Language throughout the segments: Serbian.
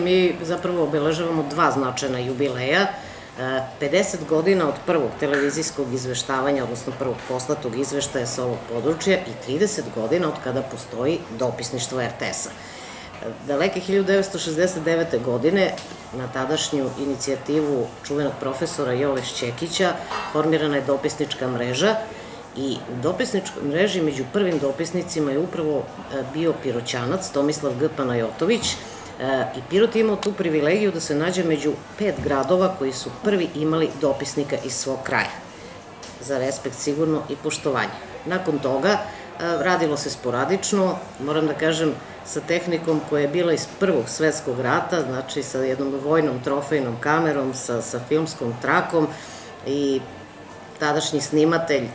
Mi zapravo obeležavamo dva značajna jubileja. 50 godina od prvog televizijskog izveštavanja, odnosno prvog poslatog izveštaja sa ovog područja i 30 godina od kada postoji dopisništvo RTS-a. Daleke 1969. godine na tadašnju inicijativu čuvenog profesora Jove Šćekića formirana je dopisnička mreža i u dopisničkoj mreži među prvim dopisnicima je upravo bio Piroćanac Tomislav G. Panajotović i Pirot je imao tu privilegiju da se nađe među 5 gradova koji su prvi imali dopisnika iz svog kraja. Za respekt sigurno i poštovanje. Nakon toga radilo se sporadično, moram da kažem, sa tehnikom koja je bila iz Prvog svetskog rata, znači sa jednom vojnom trofejnom kamerom, sa filmskom trakom i tadašnji snimatelj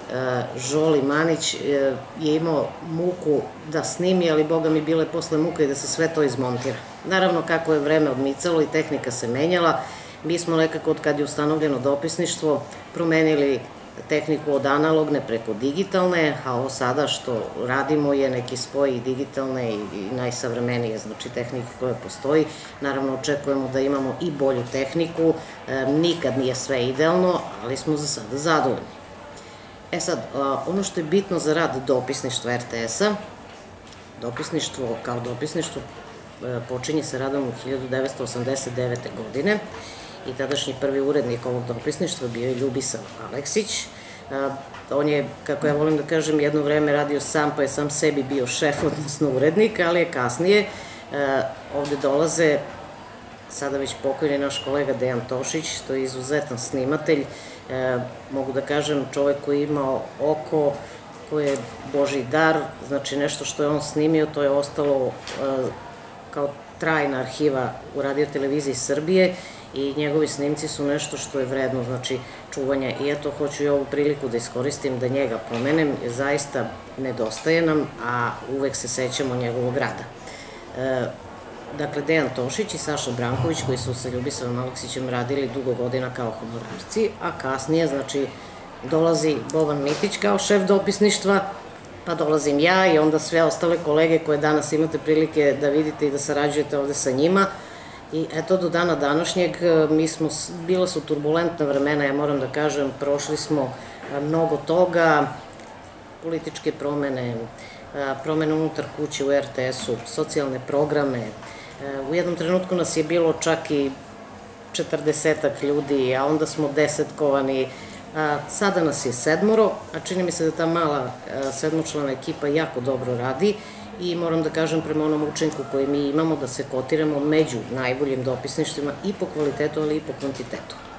Žoli Manić je imao muku da snimi, ali boga mi bile posle muka i da se sve to izmontira. Naravno, kako je vreme odmicalo i tehnika se menjala, mi smo nekako, od kad je ustanovljeno dopisništvo, promenili tehniku od analogne preko digitalne, a ovo sada što radimo je neki spoj i digitalne i najsavremenije, znači tehnike koje postoji. Naravno, očekujemo da imamo i bolju tehniku, nikad nije sve idealno, ali smo za sada zadovoljni. Sad, ono što je bitno za rad dopisništva RTS-a, dopisništvo kao dopisništvo počinje sa radom u 1989. godine i tadašnji prvi urednik ovog dopisništva bio je Ljubisav Aleksić. On je, kako ja volim da kažem, jedno vreme radio sam, pa je sam sebi bio šef, odnosno urednik, ali je kasnije ovde dolaze sada već pokojni naš kolega Dejan Tošić, to je izuzetan snimatelj, mogu da kažem čovek koji je imao oko, koji je Božji dar, znači nešto što je on snimio, to je ostalo kao trajna arhiva u Radio-televiziji Srbije i njegovi snimci su nešto što je vredno, znači, čuvanja. I eto, hoću i ovu priliku da iskoristim da njega pomenem, jer zaista nedostaje nam, a uvek se sećamo njegovog rada. Dakle, Dejan Tošić i Saša Branković, koji su sa Ljubisavom Aleksićem radili dugo godina kao honorarci, a kasnije, znači, dolazi Boban Mitić kao šef dopisništva, pa dolazim ja i onda sve ostale kolege koje danas imate prilike da vidite i da sarađujete ovde sa njima. I eto, do dana današnjeg, bila su turbulentna vremena, ja moram da kažem, prošli smo mnogo toga, političke promene, promene unutar kuće u RTS-u, socijalne programe. U jednom trenutku nas je bilo čak i 40-ak ljudi, a onda smo desetkovani. Sada nas je 7, a čini mi se da ta mala 7-člana ekipa jako dobro radi i moram da kažem, prema onom učinku koji mi imamo, da se kotiramo među najboljim dopisništvima i po kvalitetu, ali i po kvantitetu.